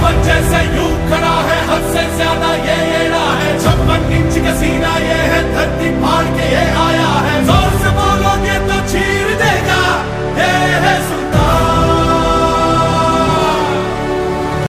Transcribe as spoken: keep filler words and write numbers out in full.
दुश्मन जैसे यूं खड़ा है हद से ज्यादा ये